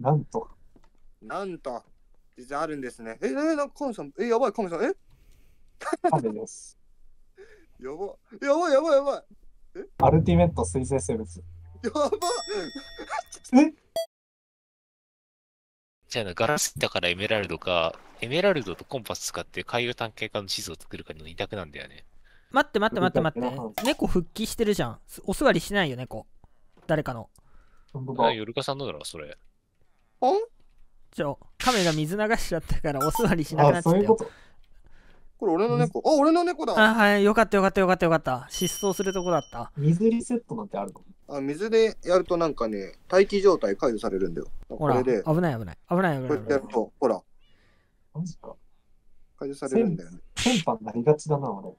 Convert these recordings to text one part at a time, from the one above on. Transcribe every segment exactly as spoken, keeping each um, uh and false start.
なんと。 なんと、実はあるんですね。え、え、なんかカメさん、え、やばい、カメさん、えカメです。 やば、やばい、やばい、やばい。えアルティメット水生生物。 やばえじゃあな、ガラスだからエメラルドか、エメラルドとコンパス使って海洋探検家の地図を作るかの二択なんだよね。 待って待って待って待って。猫復帰してるじゃん。お座りしてないよ、猫。誰かの。 あ、 本当だ。 ヨルカさんのだろ、それ。 ほんちょ、カメが水流しちゃったからお座りしなくなあ、 っちゃったよ。 そういうこと。 これ俺の猫。あ、俺の猫だ。 あ、はい、よかったよかったよかったよかった。失踪するとこだった。 水リセットなんてあるの？ あ、水でやるとなんかね、待機状態解除されるんだよ。 ほら、 これで、 危ない危ない。危ない危こない危ない。 うやってやると、ほら、 マジか。 解除されるんだよね。 テンパになりがちだな、俺。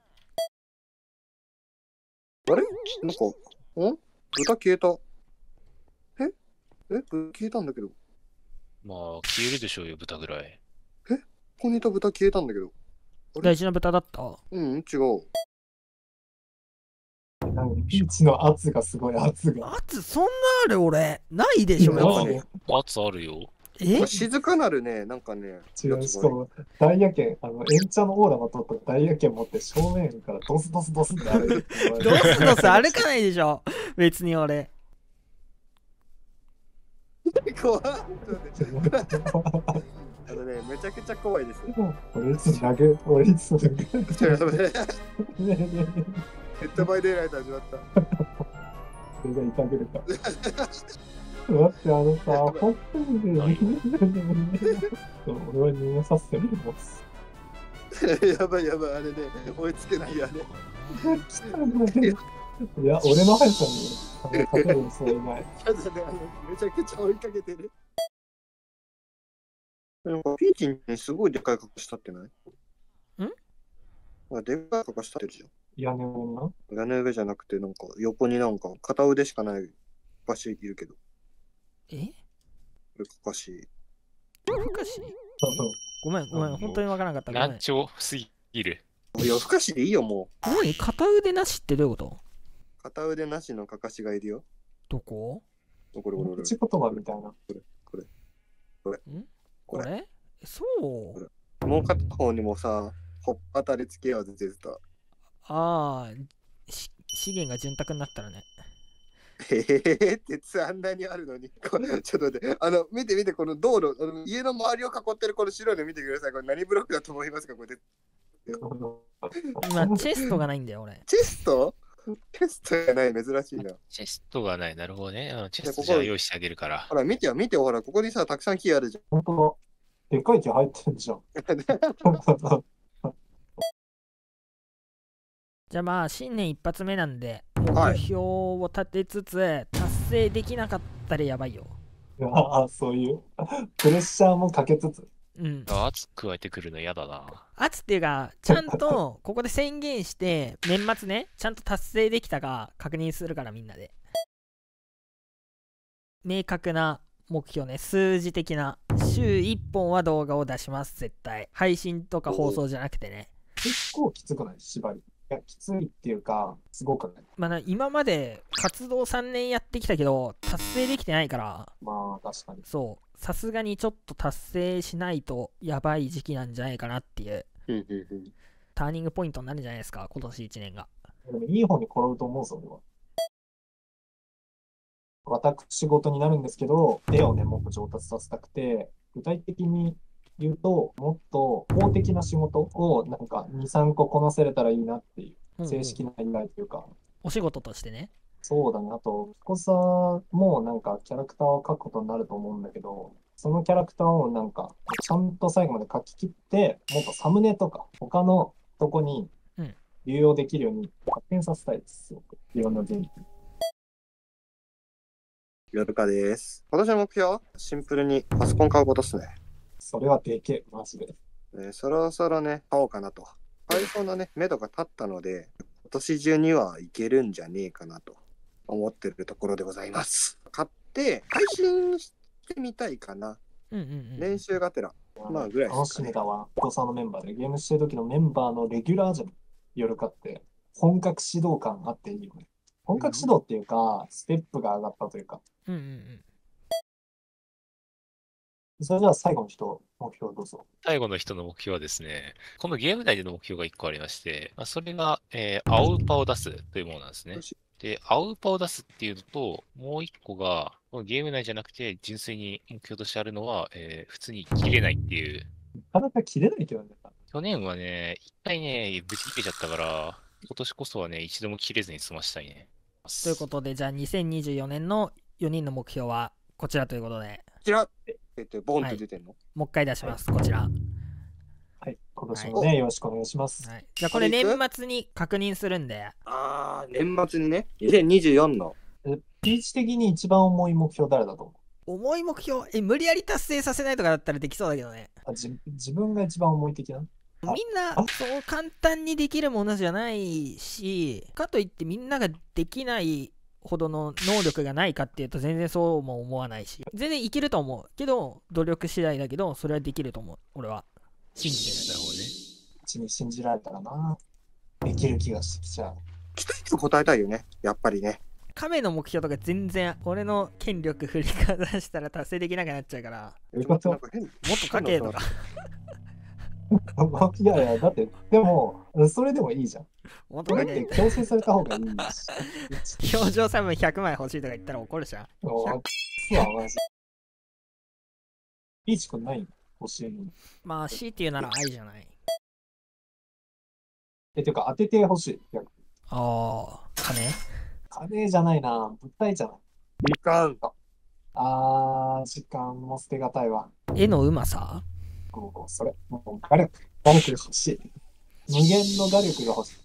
あれなんか、ん豚消えた。ええ豚消えたんだけど。 まあ、消えるでしょうよ、豚ぐらい。 ここにいた豚消えたんだけど。 大事な豚だった。 うん、違う。 なんかピーチの圧がすごい、圧が。 圧そんなある俺。ないでしょ、 うんやっぱなんかね、 圧あるよ。 え静かなるね、なんかね、 違う、しかも、ダイヤ剣、あの、エンチャのオーラまとったダイヤ剣持って正面からドスドスドスって歩いてる。 ドスドス歩かないでしょ。別に俺。 怖い。あのね、めちゃくちゃ怖いです。 俺いつ投げ、俺いつ投げ。 ヘッドバイデイライト始まった。 それが痛げるか。待って、あのさ、本当にね、俺は逃げさせてみます。 やばいやばい、あれね、追いつけないよ、あれ。 いや、俺の速さに勝てる人いない。 ただね、あのめちゃくちゃ追いかけてる。なんかピーチにすごいでかい格好したってない？ ん？ あ、でかい格好したってるじゃん。 屋根の屋根上じゃなくて、なんか横になんか片腕しかないおかしいいるけど。 えこれおかしい。 おかしい。ごめんごめん、本当にわからなかった。ごめん。 難聴すぎる。 いや、不可視でいいよ、もう。 何片腕なしってどういうこと？ 片腕なしのかかしがいるよ。 どこ？ これこれこれ。 口言葉みたいな。 これ、これ。これ。 んこれ。 これそうもう片方にもさ、ほっぱたりつけようぜ、絶対。 ああ、資源が潤沢になったらね。 へへへ、鉄あんなにあるのに。これちょっと待って、あの、見て見て、この道路、あの家の周りを囲ってるこの白いの見てください。これ何ブロックだと思いますかこれ。 今、チェストがないんだよ、俺。 チェストチェストじゃない、珍しいな。 チェストがない、なるほどね。うん、チェストここじゃあ用意してあげるから。 ほら、見てよ、見てよ、ほら、ここにさ、たくさん木あるじ本当だ。でかい木入ってるじゃん。 ゃん。 じゃあまあ、新年一発目なんで、 はい目標を立てつつ、達成できなかったらやばいよ。 ああ、そういう。プレッシャーもかけつつ。 うん。 あ、圧加えてくるの嫌だな。 圧っていうか、ちゃんとここで宣言して、年末ね、ちゃんと達成できたか確認するからみんなで。明確な目標ね、数字的な。週いっぽんは動画を出します、絶対。配信とか放送じゃなくてね。 結構きつくない縛り。いや、きついっていうか、すごくない。 まあな、今まで活動さんねんやってきたけど、達成できてないから、 まあ、確かに。 そう、さすがにちょっと達成しないとやばい時期なんじゃないかなっていう、ターニングポイントになるんじゃないですか、今年いちねんが。 でもいい方に転ぶと思うぞ、俺は。私事になるんですけど、絵をね、もっと上達させたくて、具体的に言うと、もっと公的な仕事をなんかに、さんここなせれたらいいなっていう、正式な依頼というか、 お仕事としてね。 そうだね。あと、ピコサもなんかキャラクターを描くことになると思うんだけど、そのキャラクターをなんか、ちゃんと最後まで描き切って、もっとサムネとか、他のとこに流用できるように発展させたいです。すごく。いろんな点。 よるかです。今年の目標はシンプルにパソコン買うことっすね。 それはでけえ、マジで。 えーそろそろね、買おうかなと。買いそうなね、目処が立ったので、今年中にはいけるんじゃねえかなと思ってるところでございます。買って配信してみたいかな。 うんうんうん。 練習がてら。まあぐらいで楽すかね。 しみだわ。ピコサのメンバーでゲームしてる時のメンバーのレギュラーじゃん。夜かって、本格指導感あっていいよね。本格指導っていうか、ステップが上がったというか、 うんうんうん。 それじゃあ最後の人、目標どうぞ。 最後の人の目標はですね、このゲーム内での目標がいっこありまして、まあ、それが、えー、青ウパを出すというものなんですね。で、青ウパを出すっていうのと、もういっこが、このゲーム内じゃなくて、純粋に目標としてあるのは、えー、普通に切れないっていう。 なかなか切れないけどね。 去年はね、一回ね、ぶち切れちゃったから、今年こそはね、一度も切れずに済ましたいね。 ということで、じゃあにせんにじゅうよねんのよにんの目標はこちらということで。 こちらって言って、ボンって出てんの、 はい、もう一回出します、こちら。 はい、今年もね、はい、よろしくお願いします。 はい、じゃあこれ年末に確認するんで。 あー、年末にね、にせんにじゅうよんの。 ピーチ的に一番重い目標誰だと思う？ 重い目標え、無理やり達成させないとかだったらできそうだけどね。 あじ自分が一番重い的な？ みんなそう簡単にできるものじゃないし、かといってみんなができないほどの能力がないかっていうと全然そうも思わないし、全然いけると思うけど、努力次第だけどそれはできると思う。俺は信じてる方ね。 うちに信じられたらな、できる気がしてきちゃう。 期待値答えたいよね、やっぱりね。 亀の目標とか全然俺の権力振りかざしたら達成できなくなっちゃうから、 もっと書けとかいやいや、だって、でも、それでもいいじゃん。 もっと書け。 強制された方がいいし。表情差分ひゃくまい欲しいとか言ったら怒るじゃん。 いいちくんない欲しいの。 まあ C っていうなら愛じゃない。 え、ていうか当てて欲しい。 ああ、金金じゃないな、物体じゃない。 時間。 あー、時間も捨てがたいわ。 絵のうまさ？ それ、もう画力、画力が欲しい。無限の画力が欲しい。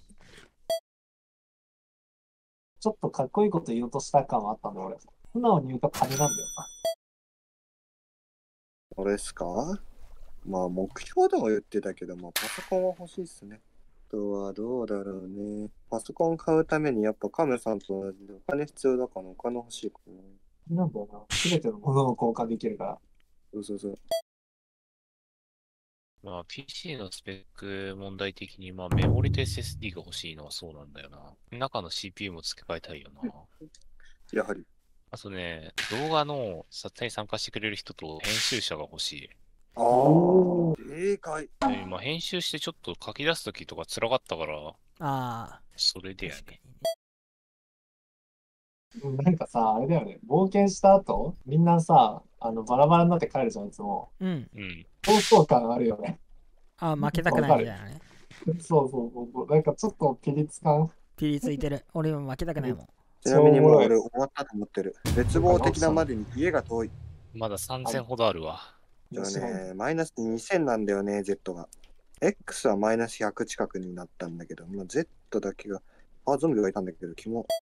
ちょっとかっこいいこと言おうとした感はあったんだ、俺。素直に言うと金なんだよな。 これですか？まあ、目標でも言ってたけど、まあ、パソコンは欲しいっすね。あとはどうだろうね。パソコン買うためにやっぱカメさんと同じでお金必要だからお金欲しいかな。なんだよな。すべてのものを交換できるから。 そうそうそう。 まあ、ピーシー のスペック問題的に、まあ、メモリと エスエスディー が欲しいのはそうなんだよな。中の シーピーユー も付け替えたいよな。 やはり。 あとね、動画の撮影に参加してくれる人と編集者が欲しい。 ああ、正解。 まあ、編集してちょっと書き出すときとか辛かったから、ああ、 それでやね。 なんかさ、あれだよね、冒険した後、みんなさ、あのバラバラになって帰るじゃん、いつも。 うん。 うん。 闘争感あるよね。 ああ、負けたくないみたいなね。 そうそうそう。なんかちょっとピリつかん。 ピリついてる。俺も負けたくないもん。 ちなみにもう俺終わったと思ってる。絶望的なまでに家が遠い。 まださんぜんほどあるわ。 じゃあね、マイナスにせんなんだよね、Z が。X はマイナスひゃく近くになったんだけど、まあ、Z だけが、あ、ゾンビがいたんだけど、キモ。